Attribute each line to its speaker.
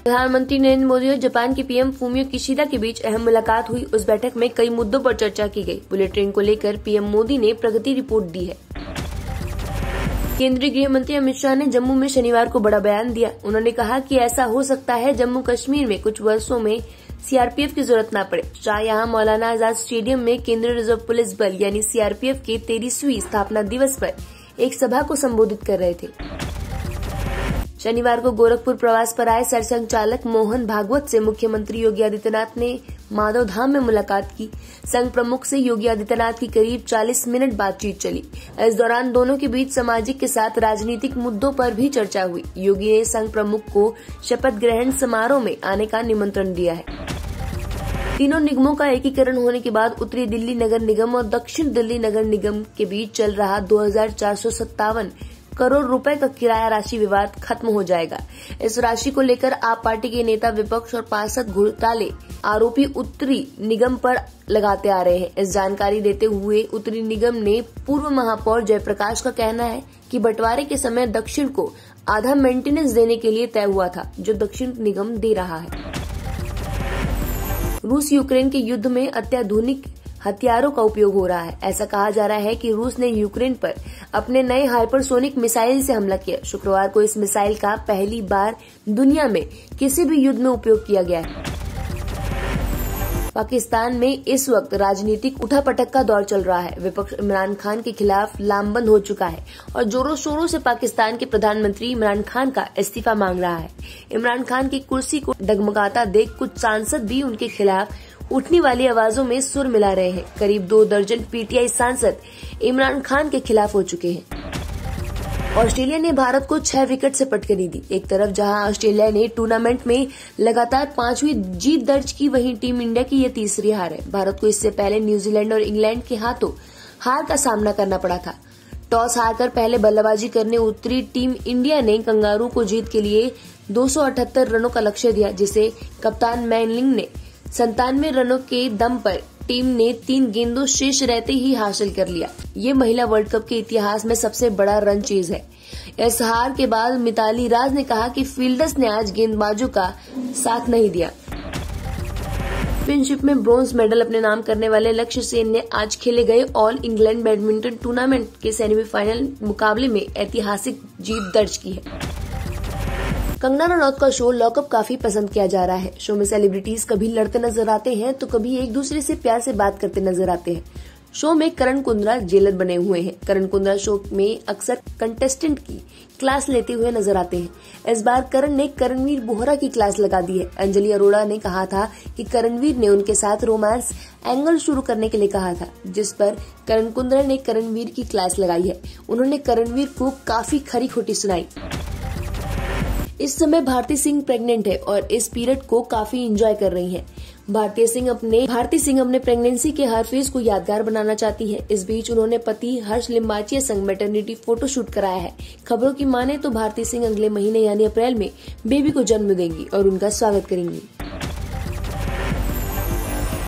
Speaker 1: प्रधानमंत्री नरेंद्र मोदी और जापान के पीएम फूमियो किशिदा के बीच अहम मुलाकात हुई। उस बैठक में कई मुद्दों पर चर्चा की गई। बुलेट ट्रेन को लेकर पीएम मोदी ने प्रगति रिपोर्ट दी है। केंद्रीय गृह मंत्री अमित शाह ने जम्मू में शनिवार को बड़ा बयान दिया। उन्होंने कहा कि ऐसा हो सकता है जम्मू कश्मीर में कुछ वर्षों में सीआरपीएफ की जरूरत न पड़े। शाह यहां मौलाना आजाद स्टेडियम में केंद्रीय रिजर्व पुलिस बल यानी सीआरपीएफ के 23वीं स्थापना दिवस पर एक सभा को संबोधित कर रहे थे। शनिवार को गोरखपुर प्रवास पर आए सरसंघचालक मोहन भागवत से मुख्यमंत्री योगी आदित्यनाथ ने माधव धाम में मुलाकात की। संघ प्रमुख से योगी आदित्यनाथ की करीब 40 मिनट बातचीत चली। इस दौरान दोनों के बीच सामाजिक के साथ राजनीतिक मुद्दों पर भी चर्चा हुई। योगी ने संघ प्रमुख को शपथ ग्रहण समारोह में आने का निमंत्रण दिया है। तीनों निगमों का एकीकरण होने के बाद उत्तरी दिल्ली नगर निगम और दक्षिण दिल्ली नगर निगम के बीच चल रहा 2457 करोड़ रुपए का किराया राशि विवाद खत्म हो जाएगा। इस राशि को लेकर आप पार्टी के नेता विपक्ष और पार्षद घोटाले आरोपी उत्तरी निगम पर लगाते आ रहे हैं। इस जानकारी देते हुए उत्तरी निगम ने पूर्व महापौर जयप्रकाश का कहना है कि बंटवारे के समय दक्षिण को आधा मेंटेनेंस देने के लिए तय हुआ था, जो दक्षिण निगम दे रहा है। रूस यूक्रेन के युद्ध में अत्याधुनिक हथियारों का उपयोग हो रहा है। ऐसा कहा जा रहा है कि रूस ने यूक्रेन पर अपने नए हाइपरसोनिक मिसाइल से हमला किया। शुक्रवार को इस मिसाइल का पहली बार दुनिया में किसी भी युद्ध में उपयोग किया गया है। पाकिस्तान में इस वक्त राजनीतिक उठापटक का दौर चल रहा है। विपक्ष इमरान खान के खिलाफ लामबंद हो चुका है और जोरों शोरों से पाकिस्तान के प्रधानमंत्री इमरान खान का इस्तीफा मांग रहा है। इमरान खान की कुर्सी को डगमगाता देख कुछ सांसद भी उनके खिलाफ उठने वाली आवाजों में सुर मिला रहे हैं। करीब 2 दर्जन पीटीआई सांसद इमरान खान के खिलाफ हो चुके हैं। ऑस्ट्रेलिया ने भारत को 6 विकेट से पटकनी दी। एक तरफ जहां ऑस्ट्रेलिया ने टूर्नामेंट में लगातार 5वीं जीत दर्ज की, वहीं टीम इंडिया की यह तीसरी हार है। भारत को इससे पहले न्यूजीलैंड और इंग्लैंड के हाथों हार का सामना करना पड़ा था। टॉस हारकर पहले बल्लेबाजी करने उतरी टीम इंडिया ने कंगारू को जीत के लिए 278 रनों का लक्ष्य दिया, जिसे कप्तान मैनलिंग ने 97 रनों के दम पर टीम ने 3 गेंदों शेष रहते ही हासिल कर लिया। ये महिला वर्ल्ड कप के इतिहास में सबसे बड़ा रन चेज है। इस हार के बाद मिताली राज ने कहा कि फील्डर्स ने आज गेंदबाजों का साथ नहीं दिया। चैंपियनशिप में ब्रॉन्ज मेडल अपने नाम करने वाले लक्ष्य सेन ने आज खेले गए ऑल इंग्लैंड बैडमिंटन टूर्नामेंट के सेमीफाइनल मुकाबले में ऐतिहासिक जीत दर्ज की है। कंगना रनौत का शो लॉकअप काफी पसंद किया जा रहा है। शो में सेलिब्रिटीज कभी लड़ते नजर आते हैं तो कभी एक दूसरे से प्यार से बात करते नजर आते हैं। शो में करण कुंद्रा जेलर बने हुए हैं। करण कुंद्रा शो में अक्सर कंटेस्टेंट की क्लास लेते हुए नजर आते हैं। इस बार करण ने करणवीर बोहरा की क्लास लगा दी है। अंजलि अरोड़ा ने कहा था कि करणवीर ने उनके साथ रोमांस एंगल शुरू करने के लिए कहा था, जिस पर करण कुंद्रा ने करणवीर की क्लास लगाई है। उन्होंने करणवीर को काफी खरी खोटी सुनाई। इस समय भारती सिंह प्रेग्नेंट है और इस पीरियड को काफी एंजॉय कर रही हैं। भारती सिंह अपने प्रेगनेंसी के हर फेज को यादगार बनाना चाहती हैं। इस बीच उन्होंने पति हर्ष लिम्बाचिया संग मैटरनिटी फोटोशूट कराया है। खबरों की माने तो भारती सिंह अगले महीने यानी अप्रैल में बेबी को जन्म देंगी और उनका स्वागत करेंगी।